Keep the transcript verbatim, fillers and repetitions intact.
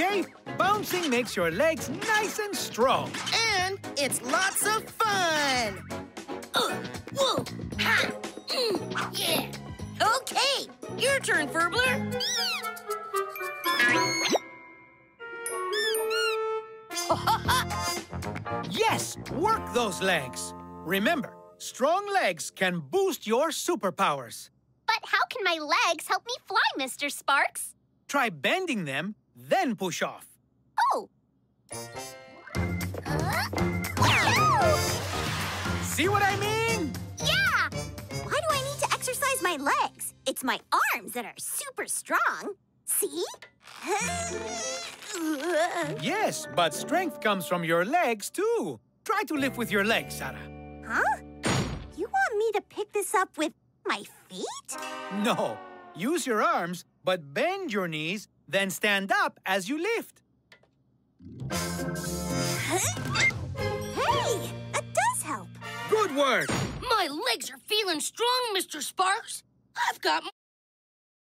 J, bouncing makes your legs nice and strong. And it's lots of fun. Uh, whoa! Ha! Mm, yeah! Okay, your turn, Furbler. Yes, work those legs. Remember, strong legs can boost your superpowers. But how can my legs help me fly, Mister Sparks? Try bending them, then push off. Oh! See what I mean? Yeah! Why do I need to exercise my legs? It's my arms that are super strong. See? Yes, but strength comes from your legs, too. Try to lift with your legs, Sarah. Huh? You want me to pick this up with my feet? No. Use your arms, but bend your knees, then stand up as you lift. Hey! That does help. Good work! My legs are feeling strong, Mister Sparks. I've got